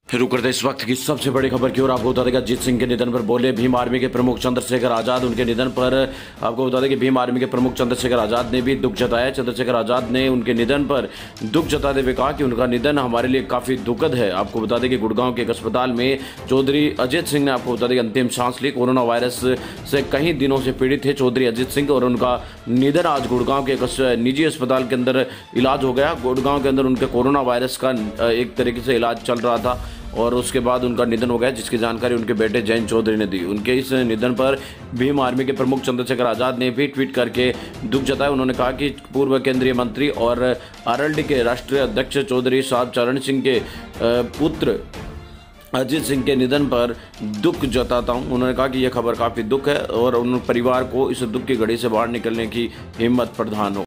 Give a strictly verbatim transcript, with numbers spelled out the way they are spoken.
शुरू करते इस वक्त की सबसे बड़ी खबर की ओर। आपको बता दें कि अजीत सिंह के निधन पर बोले भीम आर्मी के प्रमुख चंद्रशेखर आजाद। उनके निधन पर आपको बता दें कि भीम आर्मी के प्रमुख चंद्रशेखर आजाद ने भी दुख जताया। चंद्रशेखर आजाद ने उनके निधन पर दुख जताते हुए कहा कि उनका निधन हमारे लिए काफ़ी दुखद है। आपको बता दें कि गुड़गांव के एक अस्पताल में चौधरी अजीत सिंह ने आपको बता दें कि अंतिम सांस ली। कोरोना वायरस से कई दिनों से पीड़ित थे चौधरी अजीत सिंह और उनका निधन आज गुड़गांव के एक निजी अस्पताल के अंदर इलाज हो गया। गुड़गांव के अंदर उनके कोरोना वायरस का एक तरीके से इलाज चल रहा था और उसके बाद उनका निधन हो गया, जिसकी जानकारी उनके बेटे जयंत चौधरी ने दी। उनके इस निधन पर भीम आर्मी के प्रमुख चंद्रशेखर आजाद ने भी ट्वीट करके दुख जताया। उन्होंने कहा कि पूर्व केंद्रीय मंत्री और आरएलडी के राष्ट्रीय अध्यक्ष चौधरी साहब चरण सिंह के पुत्र अजीत सिंह के निधन पर दुख जताता हूं। उन्होंने कहा कि यह खबर काफ़ी दुख है और उन परिवार को इस दुख की घड़ी से बाहर निकलने की हिम्मत प्रदान हो।